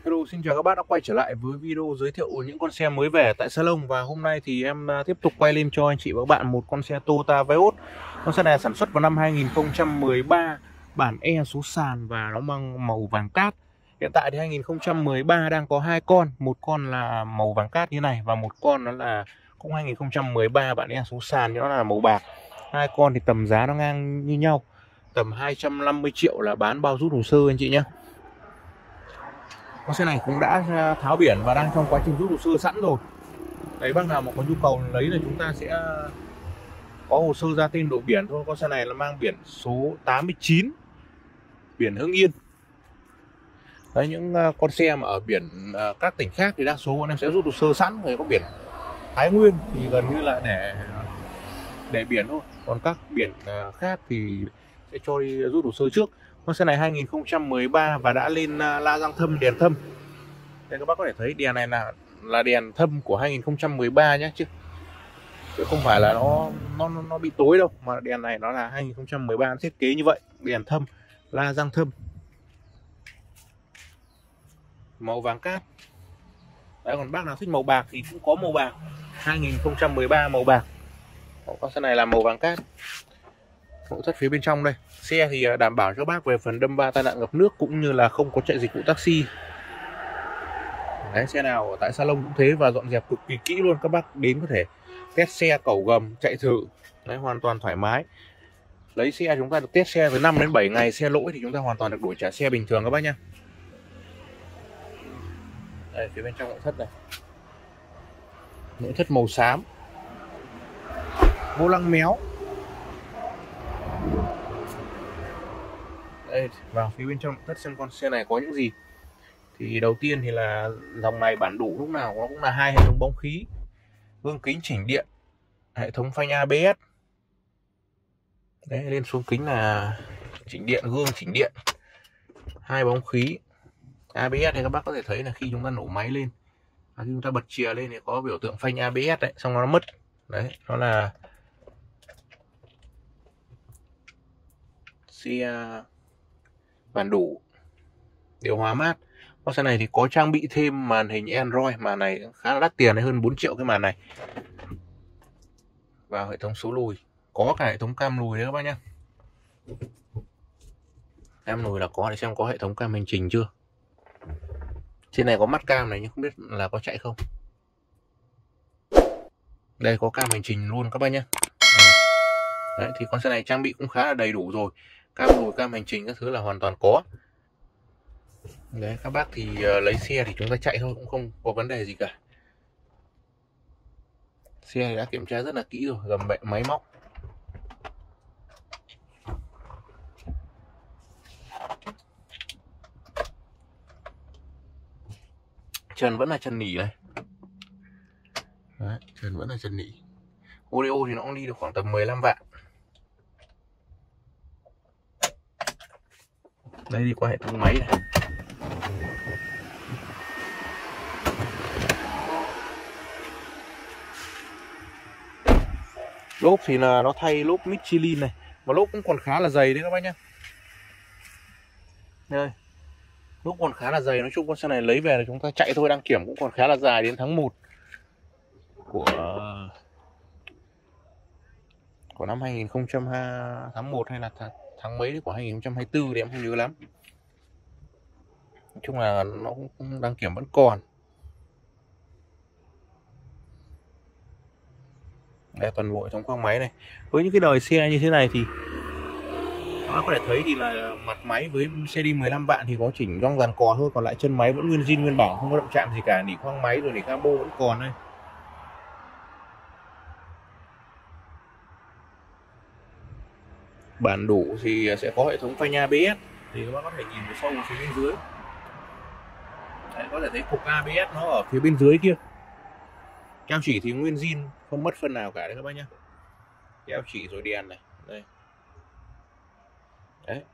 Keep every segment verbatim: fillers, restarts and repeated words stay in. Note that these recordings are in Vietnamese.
Hello, xin chào các bác đã quay trở lại với video giới thiệu những con xe mới về tại salon. Và hôm nay thì em tiếp tục quay lên cho anh chị và các bạn một con xe Toyota Vios. Con xe này sản xuất vào năm hai nghìn không trăm mười ba, bản E số sàn và nó mang màu vàng cát. Hiện tại thì hai nghìn không trăm mười ba đang có hai con, một con là màu vàng cát như này và một con nó là cũng hai nghìn không trăm mười ba bản E số sàn, nó là màu bạc. Hai con thì tầm giá nó ngang như nhau, tầm hai trăm năm mươi triệu là bán bao rút hồ sơ anh chị nhé. Con xe này cũng đã tháo biển và đang trong quá trình rút hồ sơ sẵn rồi. Đấy, bác nào mà có nhu cầu lấy là chúng ta sẽ có hồ sơ ra tên đổi biển thôi. Con xe này là mang biển số tám mươi chín, biển Hưng Yên. Đấy, những con xe mà ở biển các tỉnh khác thì đa số bọn em sẽ rút hồ sơ sẵn rồi, có biển Thái Nguyên thì gần như là để để biển thôi, còn các biển khác thì sẽ cho đi rút hồ sơ trước. Con xe này hai nghìn không trăm mười ba và đã lên la răng thâm, đèn thâm. Đây các bác có thể thấy đèn này là là đèn thâm của hai nghìn không trăm mười ba nhé, chứ chứ không phải là nó nó nó bị tối đâu, mà đèn này nó là hai nghìn không trăm mười ba thiết kế như vậy, đèn thâm, la răng thâm, màu vàng cát. Đấy, còn bác nào thích màu bạc thì cũng có màu bạc, hai nghìn không trăm mười ba màu bạc. Con xe này là màu vàng cát. Nội thất phía bên trong đây, xe thì đảm bảo cho bác về phần đâm va, tai nạn ngập nước cũng như là không có chạy dịch vụ taxi. Đấy, xe nào ở tại salon cũng thế và dọn dẹp cực kỳ kỹ luôn. Các bác đến có thể test xe, cẩu gầm, chạy thử. Đấy, hoàn toàn thoải mái. Lấy xe chúng ta được test xe từ năm đến bảy ngày, xe lỗi thì chúng ta hoàn toàn được đổi trả xe bình thường các bác nhá. Đây, phía bên trong nội thất này, nội thất màu xám, vô lăng méo. Đây, vào phía bên trong nội thất xem con xe này có những gì. Thì đầu tiên thì là dòng này bản đủ lúc nào nó cũng là hai hệ thống bóng khí, gương kính chỉnh điện, hệ thống phanh a bê ét. Đấy, lên xuống kính là chỉnh điện, gương chỉnh điện, hai bóng khí, a bê ét này các bác có thể thấy là khi chúng ta nổ máy lên, khi chúng ta bật chìa lên thì có biểu tượng phanh a bê ét đấy, xong nó mất. Đấy, nó là xe bản đủ, điều hòa mát. Con xe này thì có trang bị thêm màn hình Android, màn này khá là đắt tiền, hơn bốn triệu cái màn này. Vào hệ thống số lùi, có cả hệ thống cam lùi đấy các bác nhá. Cam lùi là có, để xem có hệ thống cam hành trình chưa. Trên này có mắt cam này nhưng không biết là có chạy không. Đây, có cam hành trình luôn các bác nhá. Đấy, thì con xe này trang bị cũng khá là đầy đủ rồi. Cam lùi, cam hành trình các thứ là hoàn toàn có. Đấy, các bác thì uh, lấy xe thì chúng ta chạy thôi, cũng không có vấn đề gì cả. Xe đã kiểm tra rất là kỹ rồi, gầm bệ, máy móc. Trần vẫn là trần nỉ này. Đấy, trần vẫn là trần nỉ. Audio thì nó cũng đi được khoảng tầm mười lăm vạn. Đây, đi qua hệ thống máy này. Lốp thì là nó thay lốp Michelin này, mà lốp cũng còn khá là dày đấy các bác nhá. Đây, lốp còn khá là dày. Nói chung con xe này lấy về là chúng ta chạy thôi, đăng kiểm cũng còn khá là dài, đến tháng một của của năm hai nghìn không trăm hai mươi, tháng một hay là tháng, tháng mấy đấy của hai nghìn không trăm hai mươi tư thì em không nhớ lắm. Nói chung là nó cũng đăng kiểm vẫn còn. Đây, toàn bộ hệ thống khoang máy này. Với những cái đời xe như thế này thì các bác có thể thấy thì là mặt máy với xe đi mười lăm vạn thì có chỉnh gong dàn cò thôi, còn lại chân máy vẫn nguyên zin nguyên bản, không có động chạm gì cả. Nỉ khoang máy rồi nỉ cabo vẫn còn đây. Bản đủ thì sẽ có hệ thống phanh a bê ét, thì các bác có thể nhìn vào sâu phía bên dưới. Đấy, có thể thấy cục a bê ét nó ở phía bên dưới kia. Keo chỉ thì nguyên zin, không mất phân nào cả đấy các bác nhá. Keo chỉ rồi đèn này, đây. Đấy.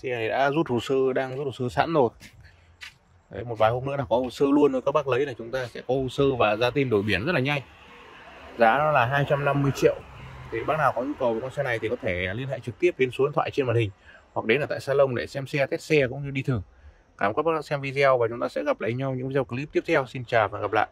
Xe này đã rút hồ sơ, đang rút hồ sơ sẵn rồi. Đấy, một vài hôm nữa là có hồ sơ luôn rồi, các bác lấy là chúng ta sẽ có hồ sơ và ra tin đổi biển rất là nhanh. Giá nó là hai trăm năm mươi triệu. Thì bác nào có nhu cầu về con xe này thì có thể liên hệ trực tiếp đến số điện thoại trên màn hình, hoặc đến ở tại salon để xem xe, test xe cũng như đi thử. Cảm ơn các bác đã xem video và chúng ta sẽ gặp lại nhau những video clip tiếp theo. Xin chào và gặp lại.